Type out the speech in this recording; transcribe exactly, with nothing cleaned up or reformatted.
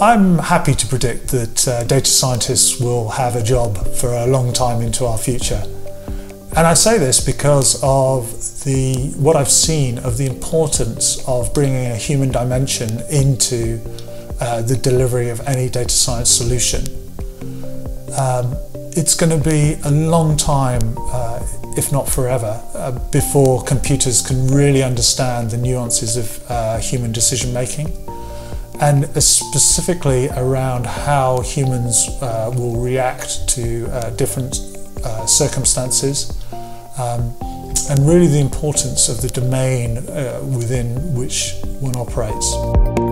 I'm happy to predict that uh, data scientists will have a job for a long time into our future. And I say this because of the what I've seen of the importance of bringing a human dimension into uh, the delivery of any data science solution. Um, it's going to be a long time, uh, if not forever, uh, before computers can really understand the nuances of uh, human decision making, and specifically around how humans uh, will react to uh, different uh, circumstances, um, and really the importance of the domain uh, within which one operates.